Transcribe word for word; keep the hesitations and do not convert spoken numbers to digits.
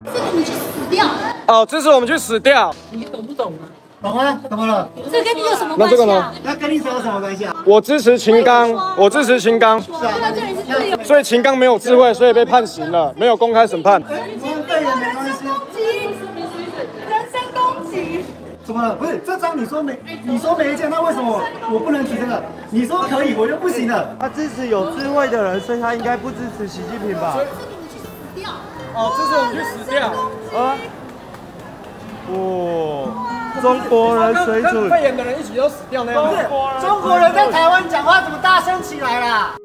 这个你去死掉！ 哦，支持我们去死掉。 你懂不懂啊？ 懂吗？怎么了？ 这跟你有什么关系啊？ 那跟你有什么关系啊？ 我支持秦刚，我支持秦刚。 是啊，这里是自由。 所以秦刚没有智慧，所以被判刑了，没有公开审判。 哎，你们肺炎没关系。 攻击，人身攻击。 怎么了？不是这张你说没，你说没见，那为什么我我不能提这个？你说可以，我就不行了。 他支持有智慧的人，所以他应该不支持习近平吧？ 这个你去死掉！ 哦，支持我们去死掉。 啊？哇！中国人水准， 跟肺炎的人一起都死掉那样。 中国人在台湾讲话怎么大声起来啦？